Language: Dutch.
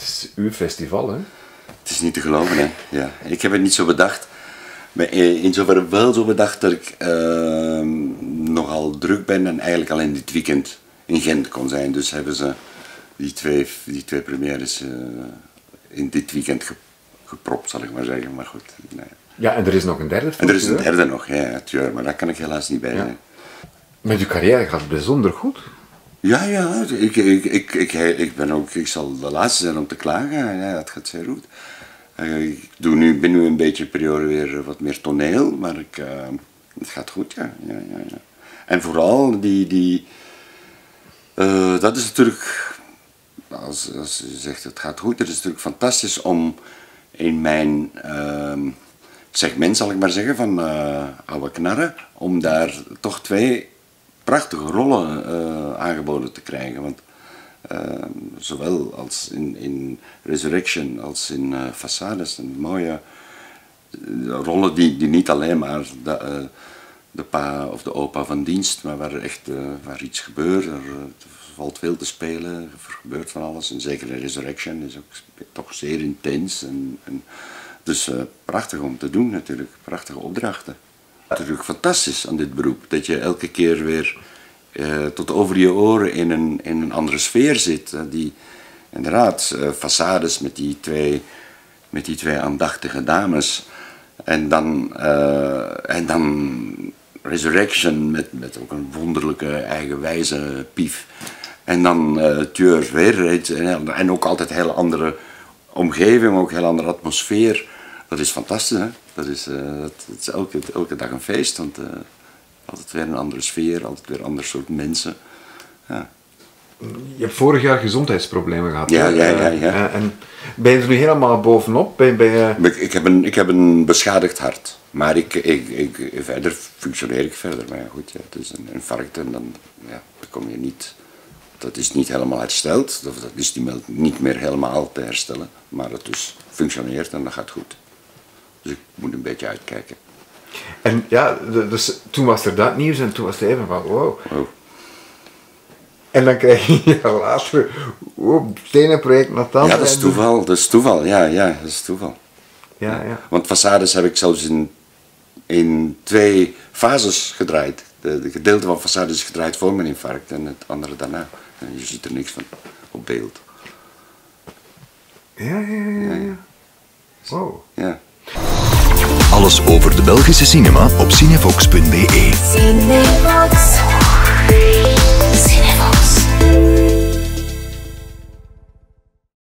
is uw festival, hè? Het is niet te geloven, hè. Ja. Ik heb het niet zo bedacht. Maar in zoverre wel zo bedacht dat ik nogal druk ben en eigenlijk al in dit weekend in Gent kon zijn. Dus hebben ze die twee premières in dit weekend gepropt, zal ik maar zeggen. Maar goed. Nee. Ja, en er is nog een derde film. En er is een derde nog, ja, het jaar, maar daar kan ik helaas niet bij zijn. Ja. Met uw carrière gaat het bijzonder goed. Ja, ik ben ook, ik zal de laatste zijn om te klagen. Ja, het gaat zeer goed. Ik ben nu een beetje periode weer wat meer toneel, maar het gaat goed, ja. En vooral dat is natuurlijk, als je zegt het gaat goed, het is natuurlijk fantastisch om in mijn segment, zal ik maar zeggen, van oude knarren, om daar toch twee prachtige rollen aangeboden te krijgen. Want zowel als in Resurrection als in Façades zijn mooie rollen die niet alleen maar de pa of de opa van dienst, maar waar iets gebeurt, er valt veel te spelen, er gebeurt van alles. En zeker in Resurrection is ook toch zeer intens. Dus prachtig om te doen natuurlijk, prachtige opdrachten. Natuurlijk fantastisch aan dit beroep, dat je elke keer weer tot over je oren in een andere sfeer zit. Inderdaad, Façades met die twee aandachtige dames. En dan Resurrection met ook een wonderlijke eigenwijze pief. En dan Tueurs weer. En ook altijd een hele andere omgeving, ook een hele andere atmosfeer. Dat is fantastisch, hè? Dat is elke dag een feest. Want altijd weer een andere sfeer, altijd weer een ander soort mensen. Ja. Je hebt vorig jaar gezondheidsproblemen gehad. Ja. En ben je er nu helemaal bovenop? Ik heb een beschadigd hart. Maar verder functioneer ik verder. Maar ja, goed, het is een infarct en dan kom je niet... Dat is niet helemaal hersteld. Dat is niet meer helemaal te herstellen. Maar het dus functioneert en dat gaat goed. Dus ik moet een beetje uitkijken. En ja, dus toen was er dat nieuws en toen was het even van wow. En dan krijg je later het ene project naar het andere. Ja, dat is toeval. Dat is toeval. Ja, dat is toeval. Ja. Want Façades heb ik zelfs in 2 fases gedraaid. De gedeelte van Façades is gedraaid voor mijn infarct en het andere daarna. En je ziet er niks van op beeld. Ja. Wow. Ja. Alles over de Belgische cinema op cinevox.be.